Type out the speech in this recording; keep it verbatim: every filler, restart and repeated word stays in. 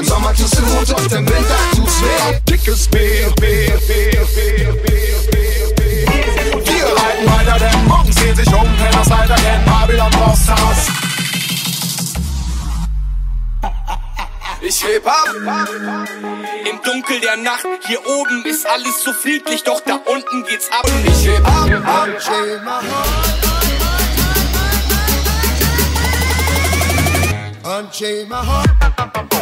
Im Sommer tut's gut und im Winter tut's weh. Dickes B, B, B, B, B, B. Wir reiten weiter, denn morgen sehen sich um. Penner Slider, denn Babylon Boss Haus. Ich heb ab. Im Dunkel der Nacht, hier oben ist alles so friedlich, doch da unten geht's ab. Und ich heb ab. Unchain my heart. Unchain my heart.